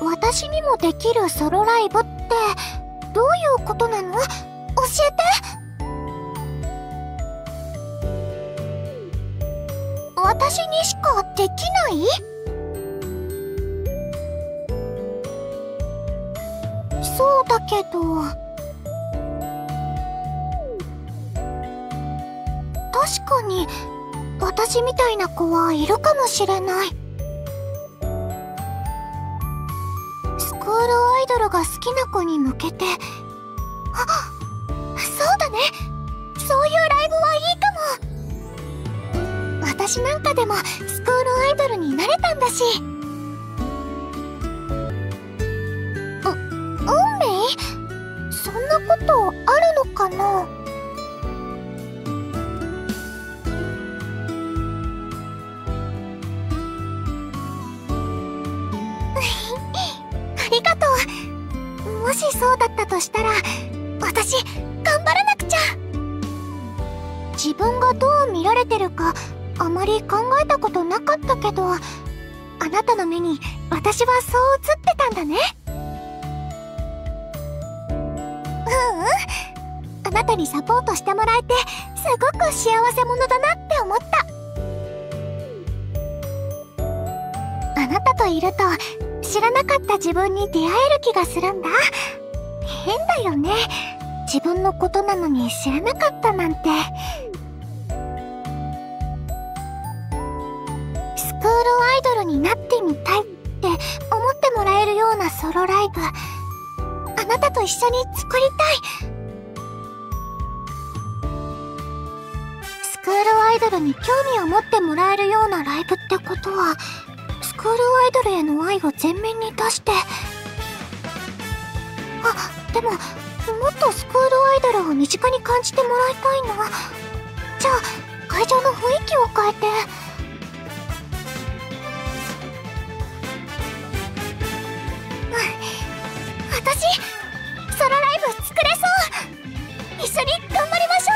私にもできるソロライブってどういうことなの？教えて。私にしかできない？そうだけど。確かに私みたいな子はいるかもしれない。スクールアイドルが好きな子に向けて。あ、そうだね。そういうライブはいいかも。私なんかでもスクールアイドルになれたんだし。運命？そんなことあるのかな？ありがとう。もしそうだったとしたら、私頑張らなくちゃ。自分がどう見られてるかあまり考えたことなかったけど、あなたの目に私はそう映ってたんだね。あなたにサポートしてもらえてすごく幸せ者だなって思った。あなたといると知らなかった自分に出会える気がするんだ。変だよね。自分のことなのに知らなかったなんて。スクールアイドルになってみたいって思ってもらえるようなソロライブ、あなたと一緒に作りたい。スクールアイドルに興味を持ってもらえるようなライブってことは、スクールアイドルへの愛を前面に出して。あ、でももっとスクールアイドルを身近に感じてもらいたいな。じゃあ会場の雰囲気を変えて。私ソロライブ作れそう。一緒に頑張りましょう。